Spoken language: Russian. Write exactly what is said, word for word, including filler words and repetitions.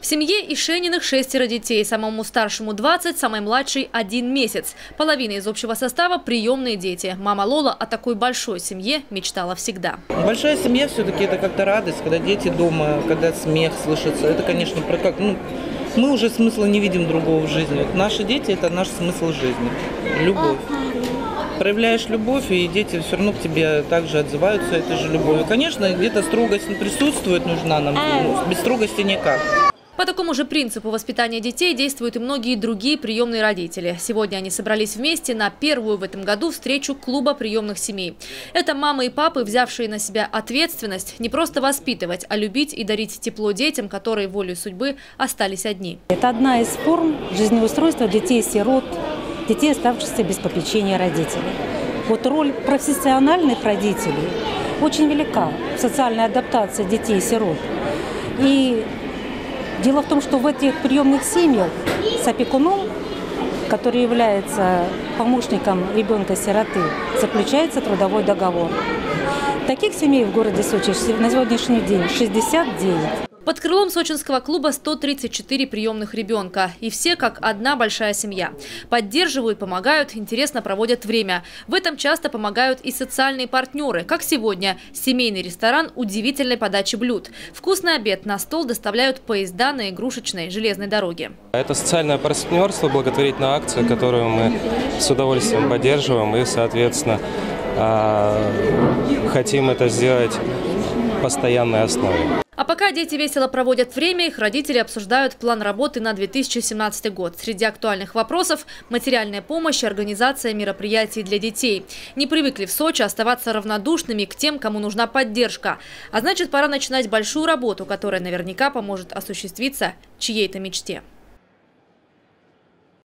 семье Ишениных шестеро детей. Самому старшему двадцать, самой младшей один месяц. Половина из общего состава – приемные дети. Мама Лола о такой большой семье мечтала всегда. Большая семья все-таки это как-то радость, когда дети дома, когда смех слышится. Это, конечно, про как... Ну, мы уже смысла не видим другого в жизни. Вот наши дети – это наш смысл жизни. Любовь. Проявляешь любовь, и дети все равно к тебе также отзываются этой же любовью. Конечно, где-то строгость присутствует, нужна нам, ну, без строгости никак. По такому же принципу воспитания детей действуют и многие другие приемные родители. Сегодня они собрались вместе на первую в этом году встречу клуба приемных семей. Это мамы и папы, взявшие на себя ответственность не просто воспитывать, а любить и дарить тепло детям, которые волей судьбы остались одни. Это одна из форм жизнеустройства детей-сирот, детей, оставшихся без попечения родителей. Вот роль профессиональных родителей очень велика в социальной адаптации детей-сирот. И дело в том, что в этих приемных семьях с опекуном, который является помощником ребенка-сироты, заключается трудовой договор. Таких семей в городе Сочи на сегодняшний день шестьдесят девять. Под крылом сочинского клуба сто тридцать четыре приемных ребенка. И все как одна большая семья. Поддерживают, помогают, интересно проводят время. В этом часто помогают и социальные партнеры. Как сегодня. Семейный ресторан удивительной подачи блюд. Вкусный обед на стол доставляют поезда на игрушечной железной дороге. Это социальное партнерство, благотворительная акция, которую мы с удовольствием поддерживаем. И, соответственно, хотим это сделать в постоянной основе. А пока дети весело проводят время, их родители обсуждают план работы на две тысячи семнадцатый год. Среди актуальных вопросов – материальная помощь и организация мероприятий для детей. Не привыкли в Сочи оставаться равнодушными к тем, кому нужна поддержка. А значит, пора начинать большую работу, которая наверняка поможет осуществиться чьей-то мечте.